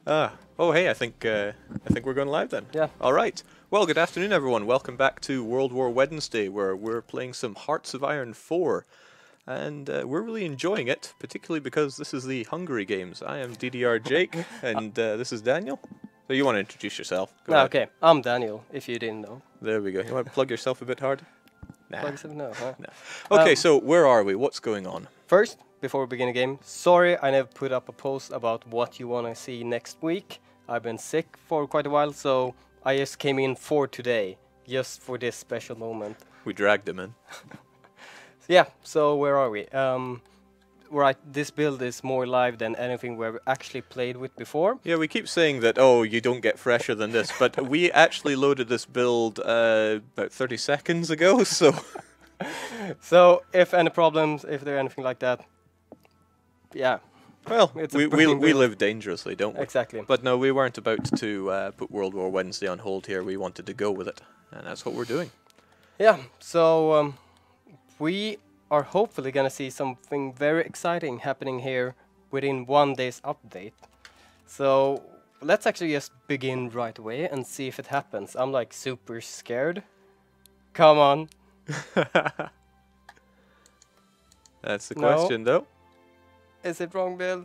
Oh, hey, I think we're going live then. Yeah. All right. Well, good afternoon, everyone. Welcome back to World War Wednesday, where we're playing some Hearts of Iron 4. And we're really enjoying it, particularly because this is the Hungary games. I am DDR Jake, and this is Daniel. So you want to introduce yourself? Go ahead. Okay, I'm Daniel, if you didn't know. There we go. You want to plug yourself a bit hard? Nah. Plug yourself? No, huh? No. Okay, so where are we? What's going on? First, before we begin the game, sorry I never put up a post about what you want to see next week. I've been sick for quite a while, so I just came in for today, just for this special moment. We dragged him in. Yeah, so where are we? Right, this build is more live than anything we've actually played with before. Yeah, we keep saying that, oh, you don't get fresher than this, but we actually loaded this build about 30 seconds ago, so... So, if any problems, if there anything like that, yeah. Well, It's we live dangerously, don't we? Exactly. But no, we weren't about to put World War Wednesday on hold here. We wanted to go with it, and that's what we're doing. Yeah, so we are hopefully going to see something very exciting happening here within 1 day's update. So let's actually just begin right away and see if it happens. I'm like super scared. Come on. That's the No. question, though. Is it wrong build?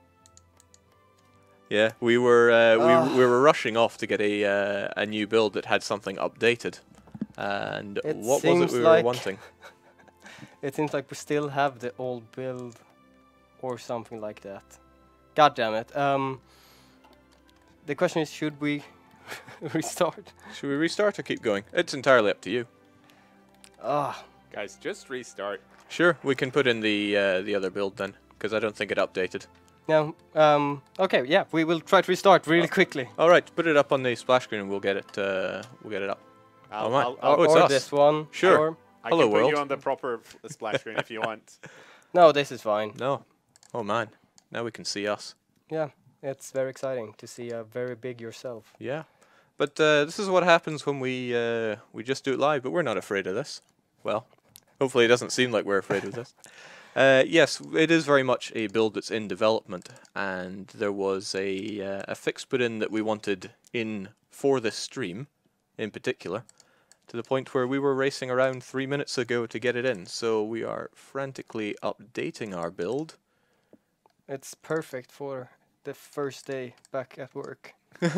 Yeah, we were rushing off to get a new build that had something updated, and It what was it seems we were like- wanting? It seems like we still have the old build or something like that. God damn it. The question is, should we restart? Should we restart or keep going? It's entirely up to you. Ah, Guys, just restart. Sure, we can put in the other build then, because I don't think it updated. no. Okay, yeah, we will try to restart really quickly. All right, put it up on the splash screen and we'll get it up. Oh, my. Oh, it's or us. this one. Sure. I Hello, can put world. you on the proper splash screen if you want. No, this is fine. No. Oh man. Now we can see us. Yeah, it's very exciting to see a very big yourself. Yeah. But this is what happens when we just do it live, but we're not afraid of this. Well, hopefully it doesn't seem like we're afraid of this. Yes, it is very much a build that's in development, and there was a fix put in that we wanted in for this stream, in particular, to the point where we were racing around 3 minutes ago to get it in. So we are frantically updating our build. It's perfect for the first day back at work.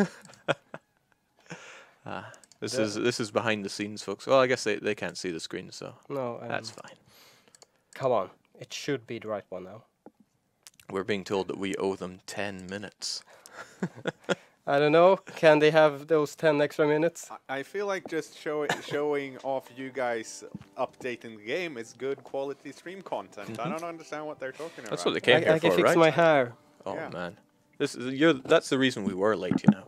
This is behind the scenes, folks. Well, I guess they can't see the screen, so No, that's fine. come on. It should be the right one now. We're being told that we owe them 10 minutes. I don't know. Can they have those 10 extra minutes? I feel like just showing off you guys updating the game is good quality stream content. I don't understand what they're talking about. That's what they came here I can for, fix right? my hair. Oh Yeah. man, that's the reason we were late, you know.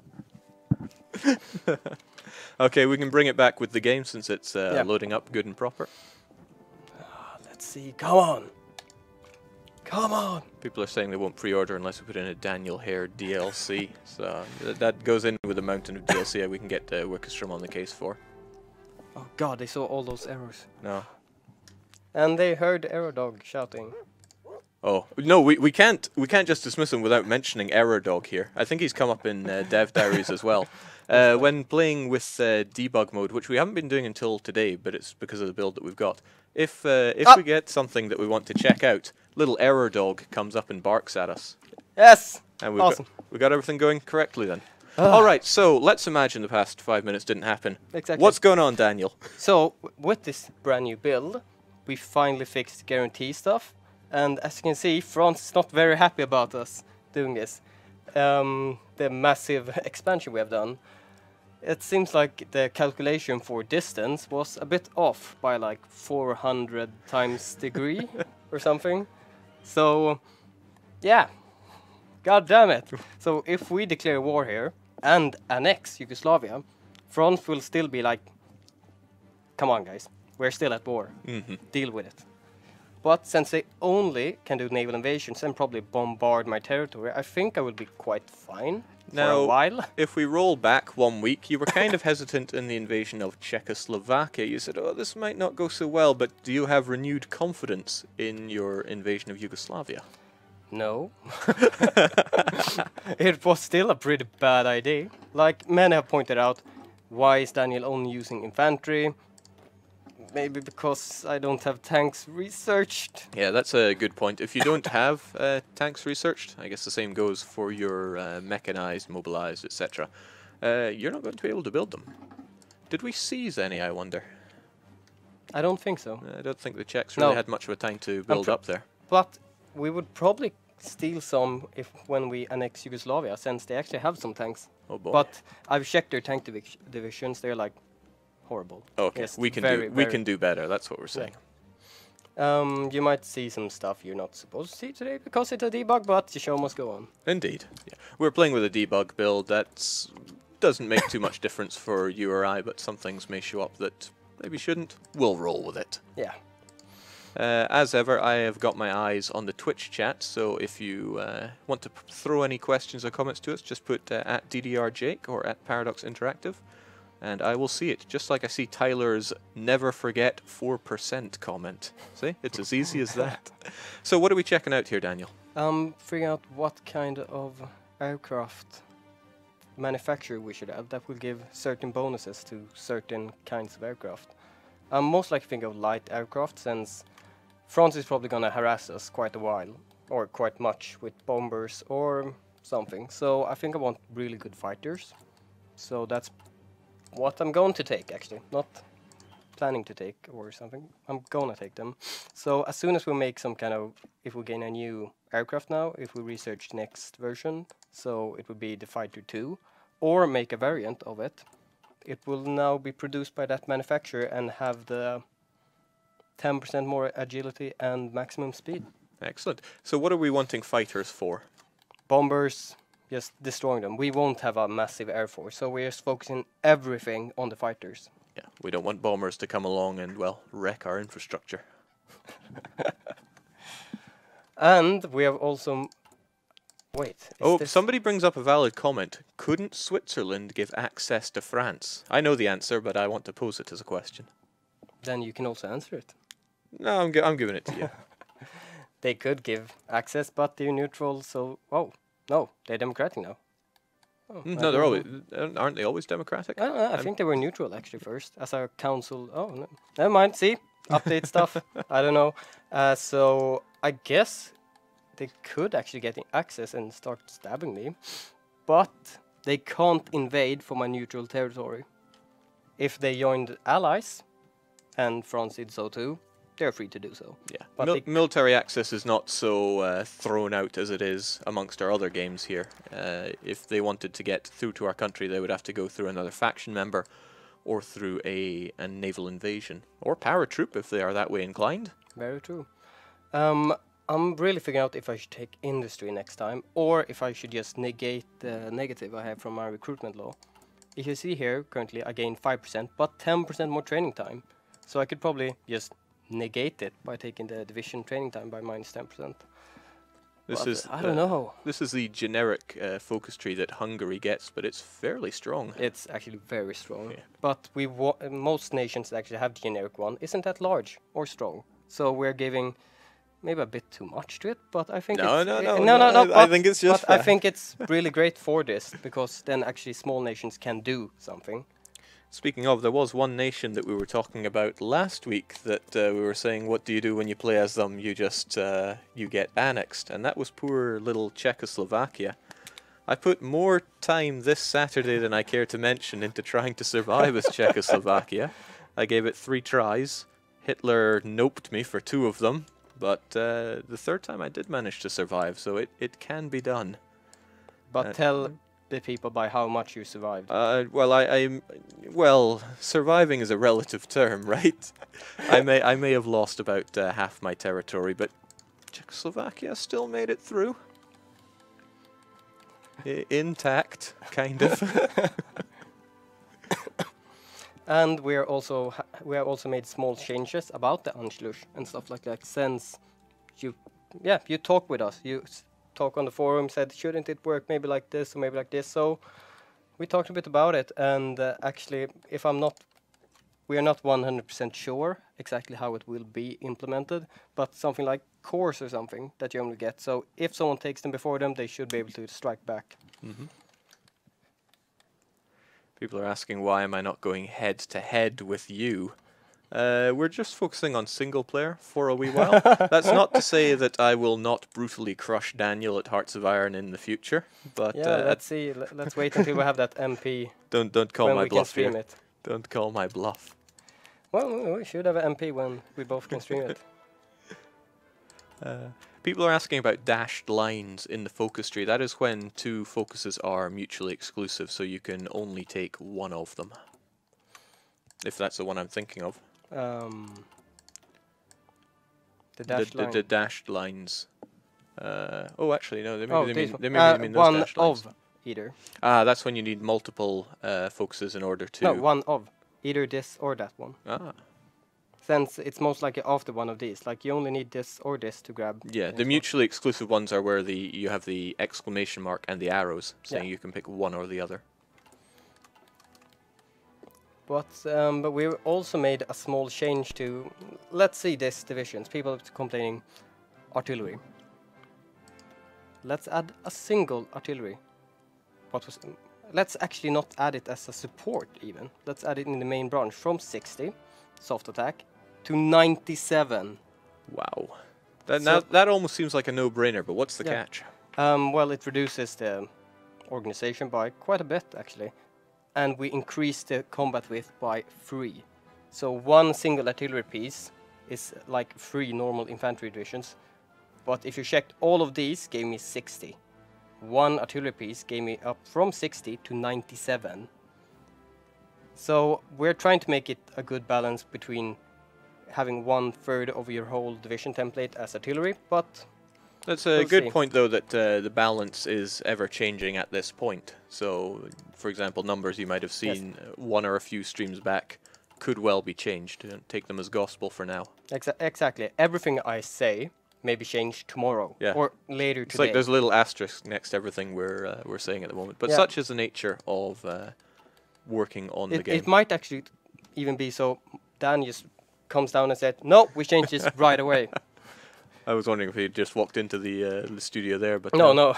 Okay, we can bring it back with the game since it's loading up good and proper. Let's see. Come on. Come on. People are saying they won't pre-order unless we put in a Daniel Hare DLC. So that goes in with a mountain of DLC we can get Wickerstrom on the case for. Oh god, they saw all those errors. No. And they heard Arrow Dog shouting. Oh no, we can't just dismiss him without mentioning Error Dog here. I think he's come up in Dev Diaries as well. When playing with debug mode, which we haven't been doing until today, but it's because of the build that we've got. If we get something that we want to check out, little Error Dog comes up and barks at us. Yes! And we've Awesome. we got everything going correctly then. All right, so let's imagine the past 5 minutes didn't happen. Exactly. What's going on, Daniel? So, with this brand new build, we finally fixed guarantee stuff. And as you can see, France is not very happy about us doing this. The massive expansion we have done. It seems like the calculation for distance was a bit off by like 400 times degree or something. So, yeah. God damn it. So if we declare war here and annex Yugoslavia, France will still be like, come on guys, we're still at war. Deal with it. But since they only can do naval invasions and probably bombard my territory, I think I will be quite fine for a Now, while. if we roll back 1 week, you were kind of hesitant in the invasion of Czechoslovakia. You said, oh, this might not go so well, but do you have renewed confidence in your invasion of Yugoslavia? No. it was still a pretty bad idea. Like many have pointed out, why is Daniel only using infantry? Maybe because I don't have tanks researched. Yeah, that's a good point. If you don't have tanks researched, I guess the same goes for your mechanized, mobilized, etc. You're not going to be able to build them. Did we seize any, I wonder? I don't think so. I don't think the Czechs really No. had much of a time to build up there. But we would probably steal some when we annex Yugoslavia, since they actually have some tanks. Oh boy. But I've checked their tank divisions; they're like horrible. Okay, Yes, we can do better. That's what we're saying. You might see some stuff you're not supposed to see today because it's a debug, but the show must go on. Indeed. Yeah. We're playing with a debug build that doesn't make too much difference for you or I, but some things may show up that maybe shouldn't. We'll roll with it. Yeah. As ever, I have got my eyes on the Twitch chat, so if you want to throw any questions or comments to us, just put at DDRJake or at Paradox Interactive, and I will see it, just like I see Tyler's never forget 4% comment. See? It's as easy as that. So what are we checking out here, Daniel? Figuring out what kind of aircraft manufacturer we should have that will give certain bonuses to certain kinds of aircraft. I'm most likely think of light aircraft, since France is probably going to harass us quite a while, or quite much, with bombers or something. So I think I want really good fighters. So that's what I'm going to take, actually. Not planning to take or something. I'm going to take them. So as soon as we make some kind of, if we gain a new aircraft now, if we research next version, so it would be the Fighter 2, or make a variant of it, it will now be produced by that manufacturer and have the 10% more agility and maximum speed. Excellent. So what are we wanting fighters for? Bombers, just destroying them. We won't have a massive air force, so we're just focusing everything on the fighters. Yeah, we don't want bombers to come along and, well, wreck our infrastructure. And we have also... Wait. Somebody brings up a valid comment. Couldn't Switzerland give access to France? I know the answer, but I want to pose it as a question. Then you can also answer it. No, I'm giving it to you. They could give access, but they're neutral, so... Oh, no, they're democratic now. Oh, No, they're always... Aren't they always democratic? I don't know, I think they were neutral, actually, first, as a council. Oh, no. Never mind, see? Update stuff. I don't know. So, I guess they could actually get access and start stabbing me, but they can't invade from my neutral territory. If they joined allies, and France did so too, they're free to do so. Yeah, But military access is not so thrown out as it is amongst our other games here. If they wanted to get through to our country, they would have to go through another faction member, or through a naval invasion, or paratroop if they are that way inclined. Very true. I'm really figuring out if I should take industry next time, or if I should just negate the negative I have from my recruitment law. If you see here, currently I gain 5%, but 10% more training time. So I could probably just negate it by taking the division training time by minus 10%. I don't know. This is the generic focus tree that Hungary gets, but it's fairly strong. It's actually very strong. Yeah. But most nations actually have the generic one. Isn't that large or strong? So we're giving maybe a bit too much to it, but I think No. I think it's just I think it's really great for this, because then actually small nations can do something. Speaking of, there was one nation that we were talking about last week that we were saying, what do you do when you play as them? You just, you get annexed. And that was poor little Czechoslovakia. I put more time this Saturday than I care to mention into trying to survive as Czechoslovakia. I gave it 3 tries. Hitler noped me for 2 of them. But the 3rd time I did manage to survive, so it can be done. But tell the people by how much you survived. Well, surviving is a relative term, right? I may have lost about half my territory, but Czechoslovakia still made it through. Intact, kind of. And we have also made small changes about the Anschluss and stuff like that. Since you talk with us, you talk on the forum, said shouldn't it work maybe like this or maybe like this. So we talked a bit about it, and actually, we are not 100% sure exactly how it will be implemented, but something like cores or something that you only get. So if someone takes them before them, they should be able to strike back. People are asking why am I not going head to head with you? We're just focusing on single player for a wee while. That's not to say that I will not brutally crush Daniel at Hearts of Iron in the future, but Yeah, let's see. Let's wait until we have that MP don't call when my we can bluff stream here. it. Don't call my bluff. Well, we should have an MP when we both can stream it. People are asking about dashed lines in the focus tree. That is when two focuses are mutually exclusive, so you can only take one of them. If that's the one I'm thinking of. The dashed line. The dashed lines. Oh, actually, no. They these mean those one dashed lines. of either. Ah, that's when you need multiple focuses in order to. No, one of either this or that one. Ah. Since it's most likely after one of these, like you only need this or this to grab. Yeah, the mutually exclusive ones are where you have the exclamation mark and the arrows saying you can pick one or the other. But we also made a small change to, let's see, this divisions. People are complaining artillery. Let's add a single artillery. Let's actually not add it as a support even. Let's add it in the main branch from 60 soft attack to 97. Wow. That almost seems like a no-brainer, but what's the catch? Well, it reduces the organization by quite a bit actually. And we increase the combat width by 3. So one single artillery piece is like 3 normal infantry divisions. But if you checked, all of these gave me 60. One artillery piece gave me up from 60 to 97. So we're trying to make it a good balance between having 1/3 of your whole division template as artillery, but that's a good point, though, that the balance is ever changing at this point. So, for example, numbers you might have seen one or a few streams back could well be changed. Don't take them as gospel for now. Exactly. Everything I say may be changed tomorrow or later It's today. like there's a little asterisk next to everything we're saying at the moment. But such is the nature of working on the game. It might actually even be so Dan just comes down and said, no, we change this right away. I was wondering if he just walked into the studio there, but no.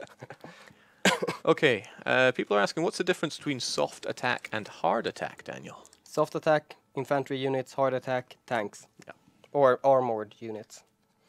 Okay, people are asking, what's the difference between soft attack and hard attack, Daniel? Soft attack, infantry units, hard attack, tanks. Yeah. Or armored units.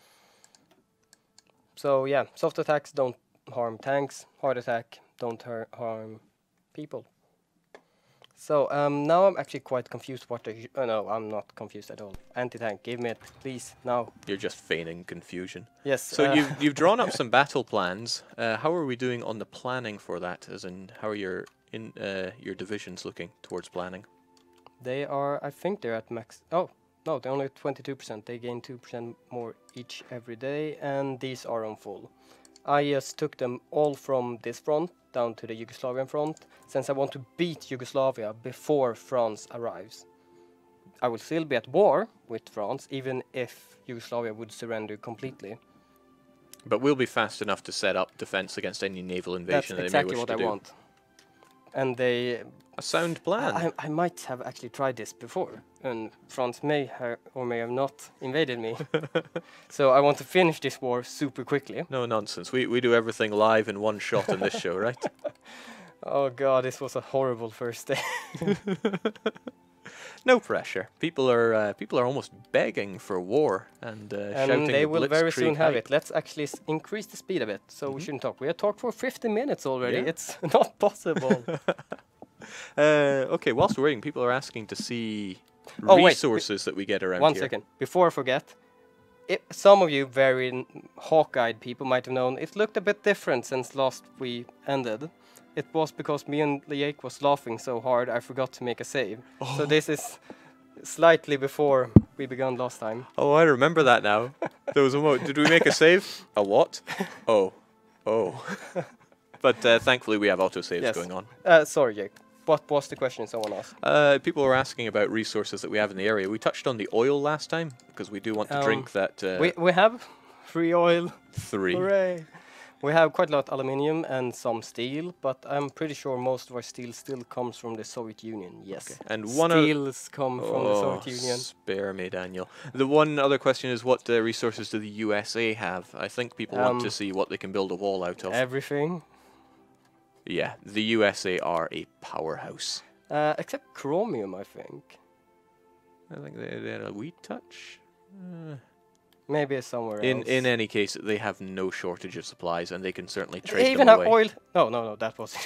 So yeah, soft attacks don't harm tanks, hard attack don't harm people. So now I'm actually quite confused what the... no, I'm not confused at all. Anti-tank, give me it, please, now. You're just feigning confusion. Yes. So you've drawn up some battle plans. How are we doing on the planning for that? As in, how are your divisions looking towards planning? They are, I think they're at max... Oh, no, they're only at 22%. They gain 2% more each every day, and these are on full. I just took them all from this front down to the Yugoslavian front, since I want to beat Yugoslavia before France arrives. I will still be at war with France, even if Yugoslavia would surrender completely. But we'll be fast enough to set up defense against any naval invasion That's that they may exactly wish what to I do. want. And they... A sound plan. I might have actually tried this before, and France may or may have not invaded me. So I want to finish this war super quickly. No nonsense. We do everything live in one shot in this show, right? Oh god, this was a horrible first day. No pressure. People are almost begging for war and shouting. They will very soon have hype. it. Let's actually increase the speed a bit, so we shouldn't talk. We have talked for 50 minutes already. Yeah. It's not possible. Okay, whilst we're waiting, people are asking to see wait, resources that we get around One here. second, before I forget. Some of you very hawk-eyed people might have known it looked a bit different since last we ended. It was because me and Liek was laughing so hard I forgot to make a save. So this is slightly before we began last time. Oh, I remember that now. There was a moment. Did we make a save? A what? Oh. But thankfully we have autosaves going on. Sorry, Jake. What was the question someone asked? People were asking about resources that we have in the area. We touched on the oil last time because we do want to drink that. We have free oil. 3. Hooray! We have quite a lot of aluminium and some steel, but I'm pretty sure most of our steel still comes from the Soviet Union. Yes, Okay. And one of steels come from the Soviet Union. spare me, Daniel. The one other question is, what resources do the USA have? I think people want to see what they can build a wall out of. Everything. Yeah, the USA are a powerhouse. Except chromium, I think. I think they had a wee touch. Maybe it's somewhere else. In any case, they have no shortage of supplies, and they can certainly trade They them even have away. oil. No, that was.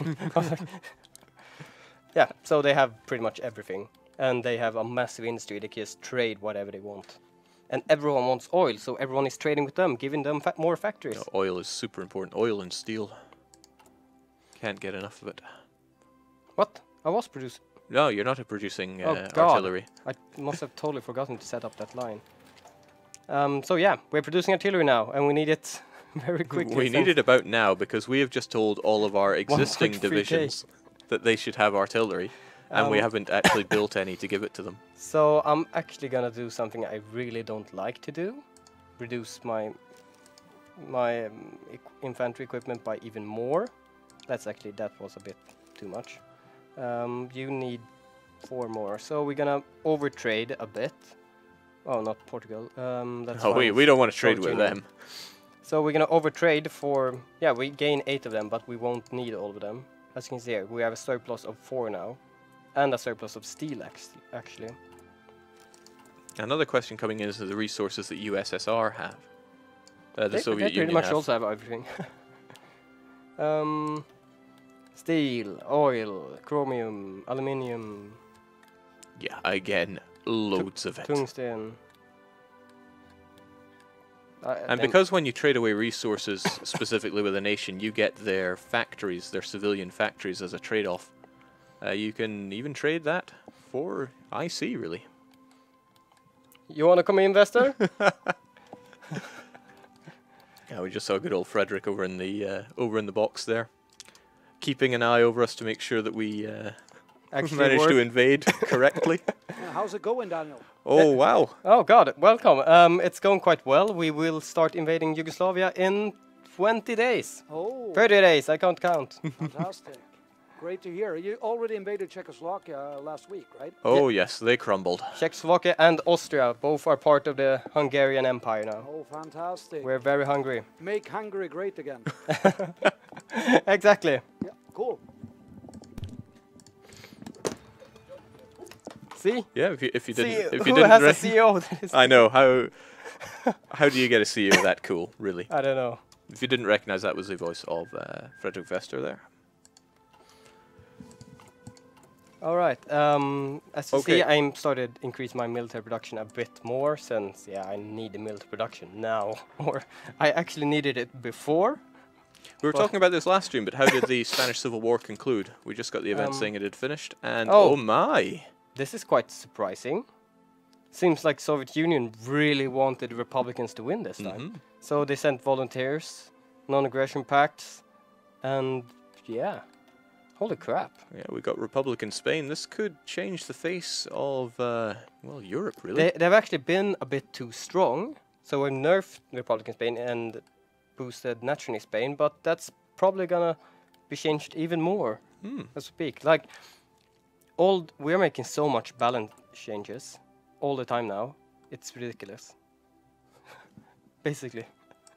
Yeah, so they have pretty much everything, and they have a massive industry. They can just trade whatever they want, and everyone wants oil, so everyone is trading with them, giving them more factories. No, oil is super important. Oil and steel. Can't get enough of it. What? I was producing. No, you're not producing Oh, God. artillery. I must have totally forgotten to set up that line. So yeah, we're producing artillery now, and we need it very quickly. We need it about now because we have just told all of our existing 1.3K. divisions that they should have artillery, and we haven't actually built any to give it to them. So I'm actually gonna do something I really don't like to do: reduce my infantry equipment by even more. That was a bit too much. You need 4 more, so we're gonna overtrade a bit. Oh, not Portugal. That's Oh, fine. we don't want to trade Soviet with Union. them. So we're gonna overtrade for, yeah, we gain 8 of them, but we won't need all of them. As you can see here, we have a surplus of 4 now, and a surplus of steel actually. Another question coming in is the resources that USSR have. The Soviet they pretty Union much have. also have everything. Steel, oil, chromium, aluminium, Yeah, again, loads of it. tungsten. And because when you trade away resources specifically with a nation, you get their factories, their civilian factories as a trade-off. You can even trade that for IC, really. You wanna come in, investor? Yeah, we just saw good old Frederick over in the box there, keeping an eye over us to make sure that we Actually managed to work. invade correctly. How's it going, Daniel? Oh, wow. Oh God, welcome. It's going quite well. We will start invading Yugoslavia in 20 days. Oh, 30 days, I can't count. fantastic. Great to hear. You already invaded Czechoslovakia last week, right? Oh, yes, they crumbled. Czechoslovakia and Austria both are part of the Hungarian Empire now. Oh, fantastic. We're very hungry. Make Hungary great again. Exactly. Yeah, cool. See? Yeah, if you didn't, if you who didn't, has a CEO that is... I know how do you get a CEO that cool, really? I don't know. If you didn't recognize that was the voice of Frederick Vester there. All right. As you Okay. see, I started increase my military production a bit more since, yeah, I need the military production now. Or I actually needed it before. We were Well- talking about this last stream, but how did the Spanish Civil War conclude? We just got the event saying it had finished, and oh. oh my! This is quite surprising. Seems like Soviet Union really wanted Republicans to win this time. So they sent volunteers, non-aggression pacts, and yeah. Holy crap. Yeah, we got Republican Spain. This could change the face of, well, Europe, really. They've actually been a bit too strong. So we've nerfed Republican Spain and boosted nationalist Spain, but that's probably gonna be changed even more as we speak. Like, we're making so much balance changes all the time now. It's ridiculous. Basically.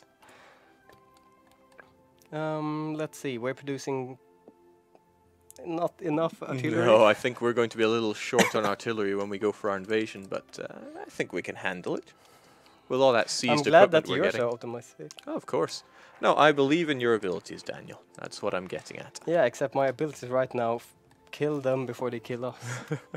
Let's see, we're producing not enough artillery. No, I think we're going to be a little short on artillery when we go for our invasion, but I think we can handle it. With all that I'm seized glad equipment that we're you're getting. so optimistic. Oh, of course. No, I believe in your abilities, Daniel. That's what I'm getting at. Yeah, except my abilities right now kill them before they kill us.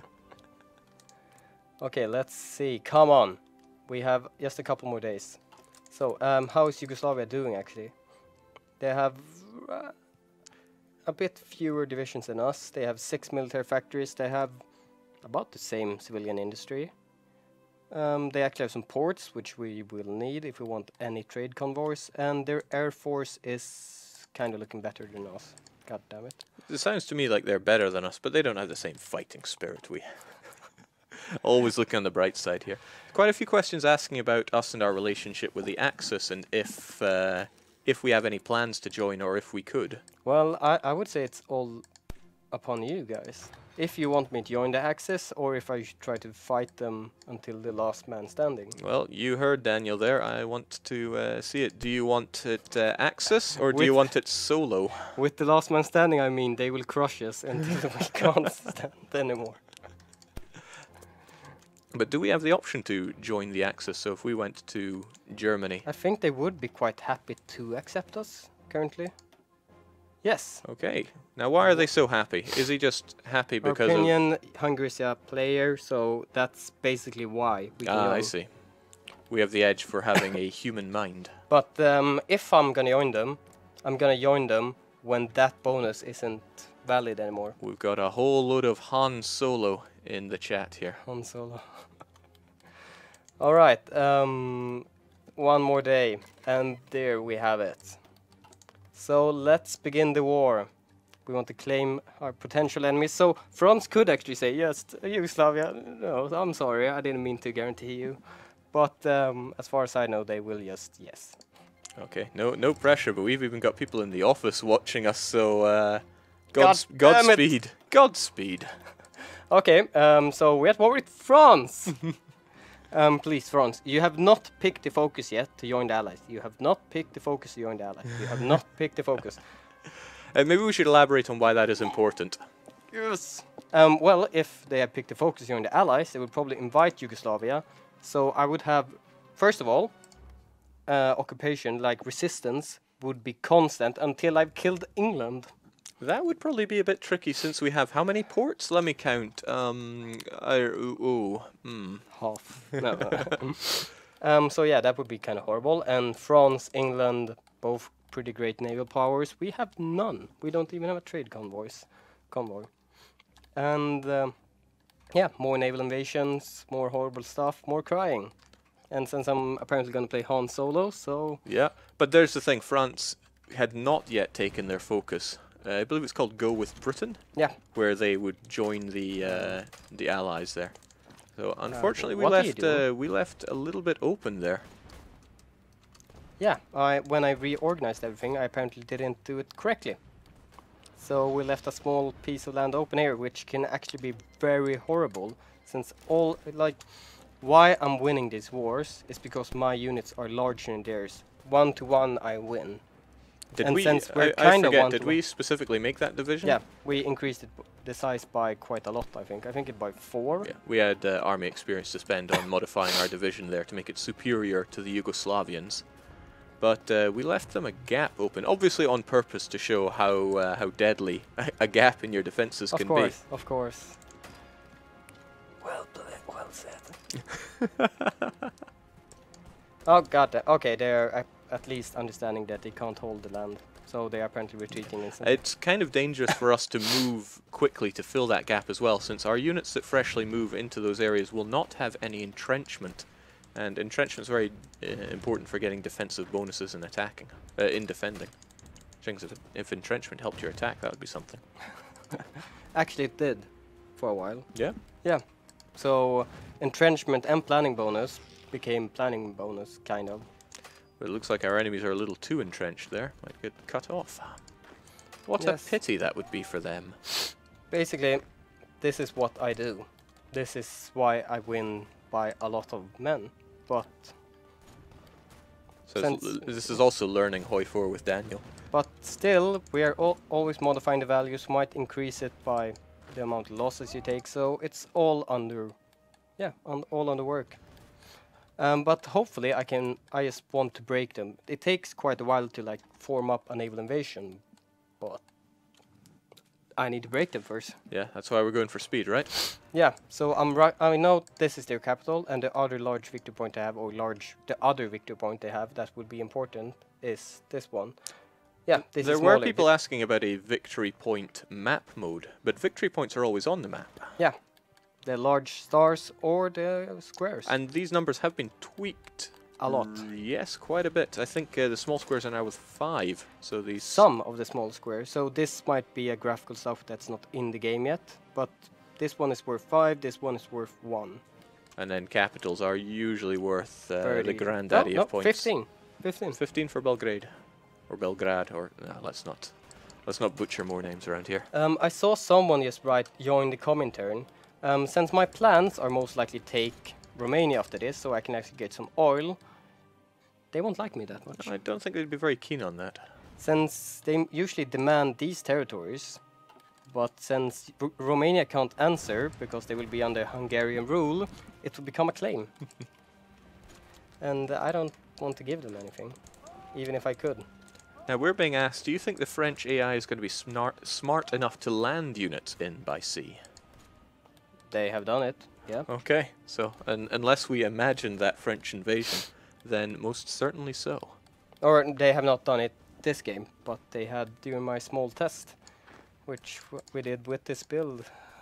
Okay, let's see. Come on. We have just a couple more days. So, how is Yugoslavia doing actually? They have a bit fewer divisions than us. They have 6 military factories. They have about the same civilian industry. They actually have some ports, which we will need if we want any trade convoys. And their air force is kind of looking better than us. God damn it. It sounds to me like they're better than us, but they don't have the same fighting spirit we always looking on the bright side here. Quite a few questions asking about us and our relationship with the Axis, and if if we have any plans to join or if we could. Well, I would say it's all upon you guys. If you want me to join the Axis, or if I should try to fight them until the last man standing. Well, you heard Daniel there. I want to see it. Do you want it Axis or do you want it solo? With the last man standing, I mean they will crush us until we can't stand anymore. But do we have the option to join the Axis? So if we went to Germany. I think they would be quite happy to accept us currently. Yes. Okay. Now, why are they so happy? Is he just happy because opinion, Hungary's a player, so that's basically why we can Ah, I join. see. We have the edge for having a human mind. But if I'm gonna join them, I'm gonna join them when that bonus isn't valid anymore. We've got a whole load of Han Solo in the chat here. Han Solo. All right, one more day, and there we have it. So let's begin the war. We want to claim our potential enemies. So France could actually say, yes, Yugoslavia, no, I'm sorry, I didn't mean to guarantee you. But as far as I know, they will just, yes. Okay, no pressure, but we've even got people in the office watching us, so God damn it. Godspeed. Godspeed. Okay, so we're at war with France. Please, France, you have not picked the focus yet to join the Allies. You have not picked the focus to join the Allies. You have not picked the focus. Maybe we should elaborate on why that is important. Yes. Well, if they had picked the focus on the Allies, they would probably invite Yugoslavia. So I would have, first of all, occupation, like resistance, would be constant until I've killed England. That would probably be a bit tricky since we have how many ports? Let me count. Half. No. So yeah, that would be kind of horrible. And France, England, both pretty great naval powers. We have none. We don't even have a trade convoy. And yeah, more naval invasions, more horrible stuff, more crying. And since I'm apparently going to play Han Solo, so... Yeah, but there's the thing. France had not yet taken their focus. I believe it's called Go with Britain. Yeah. Where they would join the Allies there. So unfortunately, what do you do? we left a little bit open there. Yeah, when I reorganized everything, I apparently didn't do it correctly. So we left a small piece of land open here, which can actually be very horrible, since why I'm winning these wars is because my units are larger than theirs. 1 to 1, I win. Did And we? since we're I kind of forget. one Did to we one. specifically make that division? Yeah, we increased the size by quite a lot, I think. I think it by 4. Yeah, we had army experience to spend on modifying our division there to make it superior to the Yugoslavians. But we left them a gap open, obviously on purpose to show how deadly a gap in your defenses can be. Of course. Well said. Oh god, okay, they're at least understanding that they can't hold the land, so they are apparently retreating instantly. It's kind of dangerous for us to move quickly to fill that gap as well, since our units that freshly move into those areas will not have any entrenchment. And entrenchment is very important for getting defensive bonuses in attacking, in defending. Things if entrenchment helped your attack, that would be something. Actually, it did for a while. Yeah. Yeah. So entrenchment and planning bonus became planning bonus, kind of. But it looks like our enemies are a little too entrenched there. Might get cut off. What Yes. a pity that would be for them. Basically, this is what I do. This is why I win by a lot of men. But So Since- this is also learning HoI 4 with Daniel. still, we are always modifying the values. Might increase it by the amount of losses you take. So it's all under, yeah, all under work. But hopefully I just want to break them. It takes quite a while to like form up a naval invasion, but I need to break them first. Yeah, that's why we're going for speed, right? Yeah, so I know this is their capital, and the other large victory point they have, the other victory point they have that would be important is this one. Yeah, this There is were smaller. people asking about a victory point map mode, but victory points are always on the map. Yeah, the large stars or the squares. And these numbers have been tweaked. A lot. Yes, quite a bit. I think the small squares are now with 5. So these... Some of the small squares. So this might be a graphical stuff that's not in the game yet, but this one is worth 5, this one is worth 1. And then capitals are usually worth the 30. granddaddy no, of points. 15. 15 for Belgrade. or Belgrade, or let's not butcher more names around here. I saw someone just write join the Comintern. Since my plans are most likely take Romania after this, so I can actually get some oil, they won't like me that much. I don't think they'd be very keen on that. Since they usually demand these territories, but since Romania can't answer because they will be under Hungarian rule, it will become a claim. And I don't want to give them anything, even if I could. Now we're being asked, do you think the French AI is going to be smart enough to land units in by sea? They have done it, yeah. Okay, so unless we imagine that French invasion, then most certainly so. Or they have not done it this game, but they had during my small test, which we did with this build.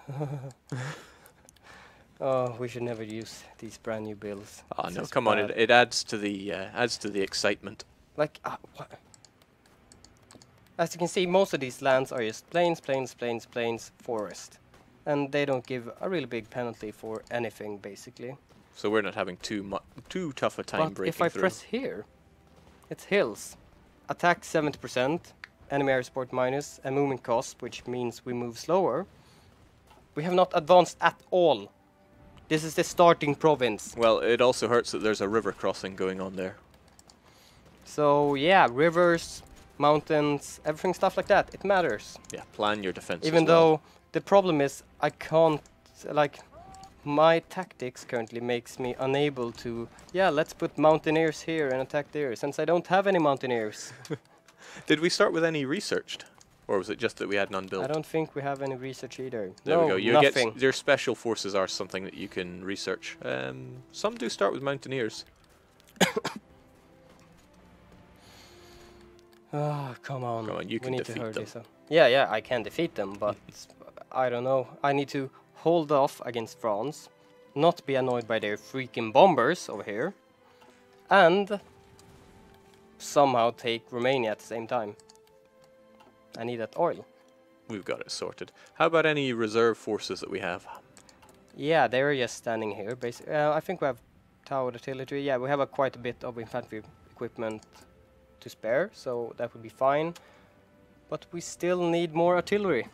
Oh, we should never use these brand new builds. Oh This no, is come on! bad. It adds to the excitement. Like, as you can see, most of these lands are just plains, forest, and they don't give a really big penalty for anything, basically. So we're not having too tough a time But breaking if I through. press here, it's hills. Attack 70%, enemy air support minus, and movement cost, which means we move slower. We have not advanced at all. This is the starting province. Well, it also hurts that there's a river crossing going on there. So yeah, rivers, mountains, everything stuff like that, it matters. Yeah, plan your defense. Even though the problem is I can't, like, my tactics currently makes me unable to, yeah, let's put mountaineers here and attack there, since I don't have any mountaineers. Did we start with any researched? Or was it just that we had none built? I don't think we have any research either. There no, we go. You nothing. Your special forces are something that you can research. Some do start with mountaineers. Oh, come on. Come on, you we can need defeat to hurry them. this up. Yeah, I can defeat them, but I don't know. I need to hold off against France, not be annoyed by their freaking bombers over here, and somehow take Romania at the same time. I need that oil. We've got it sorted. How about any reserve forces that we have? Yeah, they're just standing here. Basically, I think we have towered artillery. Yeah, we have quite a bit of infantry equipment to spare, so that would be fine. But we still need more artillery.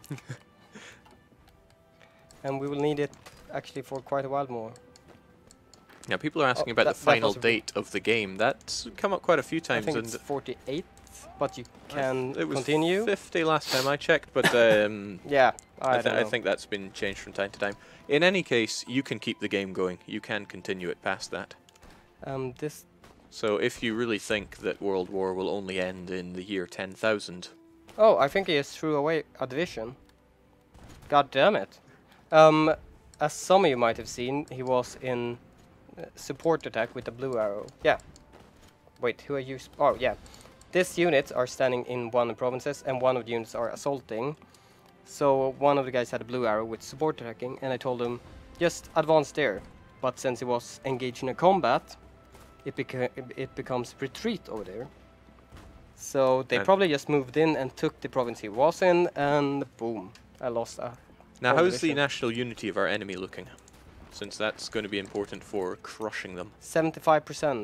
And we will need it actually for quite a while more. Now, people are asking about the that final was a- date of the game. That's come up quite a few I times. think And it's 48, but you can it was continue. 50 last time I checked, but Yeah, I I don't know. think that's been changed from time to time. In any case, you can keep the game going. You can continue it past that. This, So if you really think that World War will only end in the year 10,000, oh, I think he just threw away a division. God damn it. As some of you might have seen, he was in support attack with the blue arrow. Yeah. Wait, who are you? Oh, yeah. These units are standing in one of the provinces, and one of the units are assaulting. So one of the guys had a blue arrow with support attacking, and I told him, just advance there. But since he was engaged in a combat, it becomes retreat over there. So they And- probably just moved in and took the province he was in, and boom, I lost a now whole how's the division. national unity of our enemy looking? Since that's going to be important for crushing them. 75%.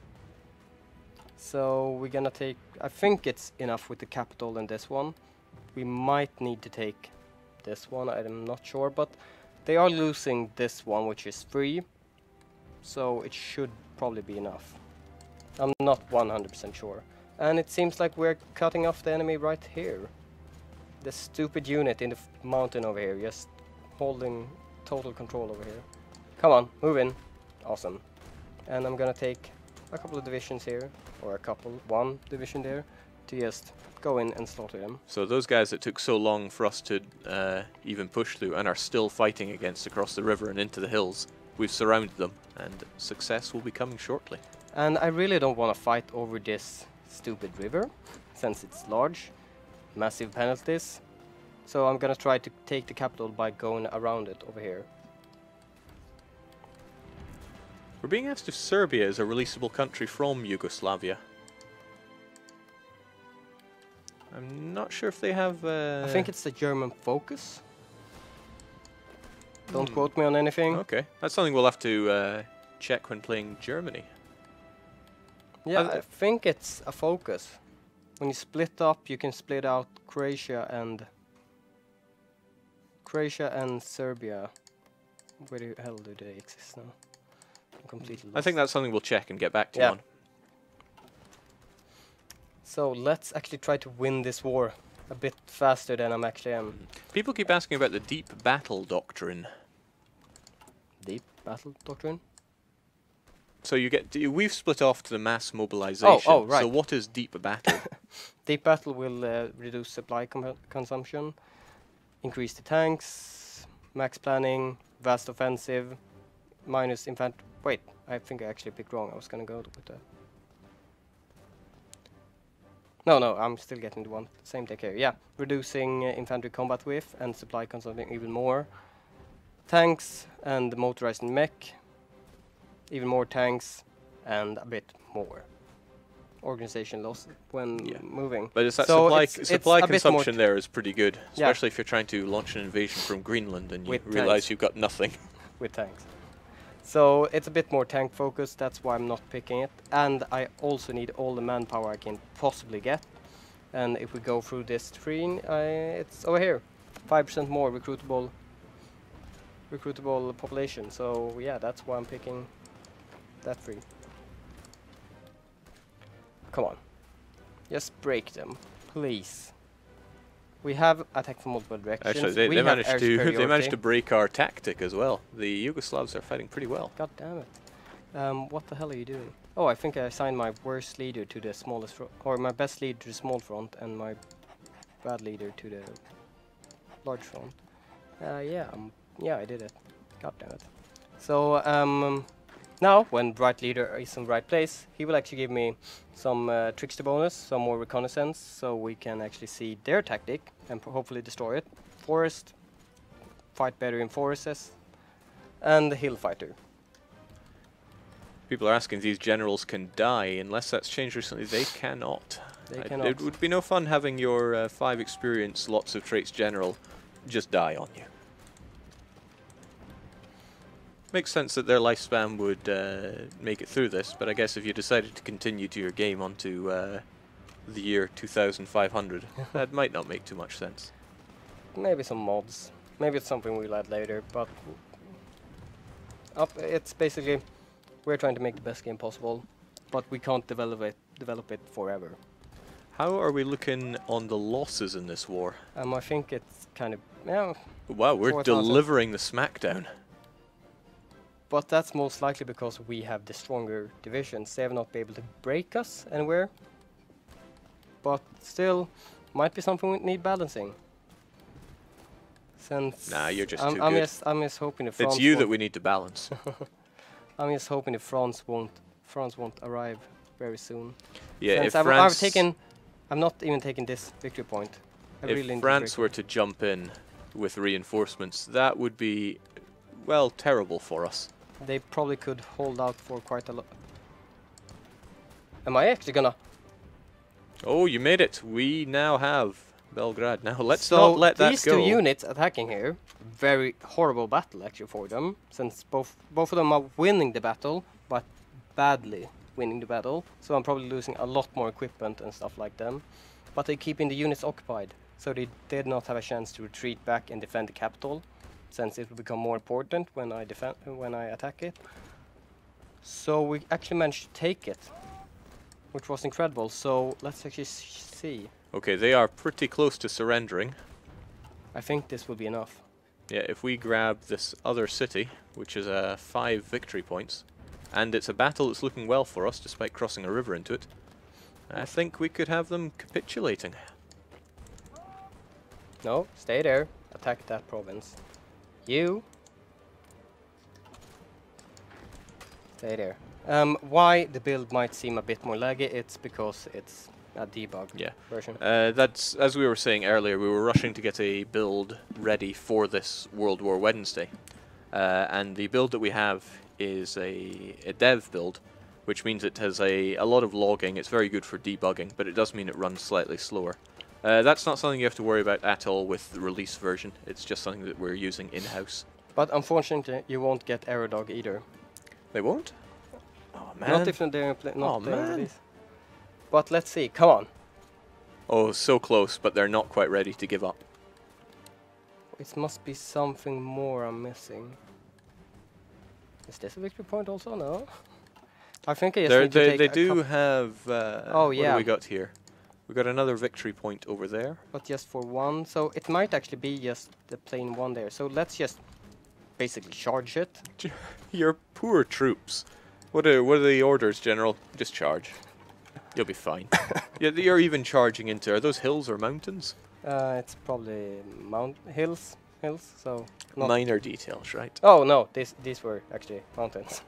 So we're gonna take, I think it's enough with the capital in this one. We might need to take this one, I'm not sure, but they are losing this one, which is free. So it should probably be enough. I'm not 100% sure. And it seems like we're cutting off the enemy right here. The stupid unit in the mountain over here, just holding total control over here. Come on, move in. Awesome. And I'm gonna take a couple of divisions here, or one division there, to just go in and slaughter them. So those guys that took so long for us to even push through and are still fighting against across the river and into the hills, we've surrounded them, and success will be coming shortly. And I really don't want to fight over this stupid river, since it's large, massive penalties. So I'm gonna try to take the capital by going around it over here. We're being asked if Serbia is a releasable country from Yugoslavia. I'm not sure if they have... I think it's the German focus. Don't quote me on anything. Okay, that's something we'll have to check when playing Germany. Yeah, I- I think it's a focus. when you split up, you can split out Croatia and Serbia. Where the hell do they exist now? I'm completely lost. I think that's something we'll check and get back to you Yeah. on. So let's actually try to win this war a bit faster than I'm actually am. People keep asking about the deep battle doctrine. Deep battle doctrine? So we've split off to the mass mobilization. Oh, right. So what is deep battle? Deep battle will reduce supply consumption, increase the tanks, max planning, vast offensive, minus infant. Wait, I think I actually picked wrong. I was gonna go with that. No, I'm still getting the one. Same take here. Yeah, reducing infantry combat width and supply consumption even more. Tanks and motorized mech, even more tanks and a bit more. Organization loss when moving. But it's that So supply it's a bit more consumption there is pretty good, Yeah. especially if you're trying to launch an invasion from Greenland and you With realize tanks. you've got nothing. with tanks. So it's a bit more tank focused, that's why I'm not picking it. And I also need all the manpower I can possibly get. And if we go through this screen, it's over here. 5% more recruitable population. So yeah, that's why I'm picking that three. Come on. Just break them, please. We have attack from multiple directions. Actually, We they have managed air to superiority. break our tactic as well. The Yugoslavs are fighting pretty well. God damn it. What the hell are you doing? Oh, I think I assigned my worst leader to the smallest or my best leader to the small front and my bad leader to the large front. Yeah, I did it. God damn it. So, now, when right leader is in right place, he will actually give me some trickster bonus, some more reconnaissance, so we can actually see their tactic and hopefully destroy it. Forest, fight better in forests, and the hill fighter. People are asking if these generals can die. Unless that's changed recently, they cannot. They It cannot. would be no fun having your 5 experience, lots of traits general just die on you. Makes sense that their lifespan would make it through this, but I guess if you decided to continue to your game onto the year 2500, that might not make too much sense. Maybe some mods. Maybe it's something we'll add later, but it's basically we're trying to make the best game possible, but we can't develop it forever. How are we looking on the losses in this war? I think it's kind of Wow, we're 4,000. delivering the smackdown. but that's most likely because we have the stronger divisions. They have not been able to break us anywhere, but still might be something we need balancing. Since Nah, you're just too I'm good. I'm just hoping the France It's you that won't- we need to balance. I'm just hoping the France won't arrive very soon. Yeah, Since if France, I'm not even taking this victory point. I really if need to France break were to jump in with reinforcements, that would be, well, terrible for us. it. They probably could hold out for quite a lot. Am I actually gonna? Oh, you made it. We now have Belgrade. Now let's So not let that these go. two units attacking here, very horrible battle actually for them, since both of them are winning the battle, but badly winning the battle. So I'm probably losing a lot more equipment and stuff like them. But they're keeping the units occupied, so they did not have a chance to retreat back and defend the capital, since it will become more important when I attack it. So we actually managed to take it, which was incredible. So let's actually see. Okay, they are pretty close to surrendering. I think this will be enough. Yeah, if we grab this other city, which is 5 victory points, and it's a battle that's looking well for us despite crossing a river into it, I think we could have them capitulating. No, stay there. Attack that province. You. Stay there. Why the build might seem a bit more laggy, it's because it's a debug Yeah. version. That's, as we were saying earlier, we were rushing to get a build ready for this World War Wednesday. And the build that we have is a dev build, which means it has a lot of logging. It's very good for debugging, but it does mean it runs slightly slower. That's not something you have to worry about at all with the release version. It's just something that we're using in-house. But unfortunately, you won't get Aerodog either. They won't? Oh, man. Not if they're Oh, man. release. But let's see. Come on. Oh, so close, but they're not quite ready to give up. It must be something more I'm missing. Is this a victory point also? No. I think I just need to take They a do have. Oh, what yeah. do we got here? We got another victory point over there. but just for one. So it might actually be just the plain one there. So let's just basically charge it. Your poor troops. What are the orders, General? Just charge. You'll be fine. Yeah, you're even charging into. Are those hills or mountains? It's probably hills. So not. Minor details, right? Oh no, these were actually mountains.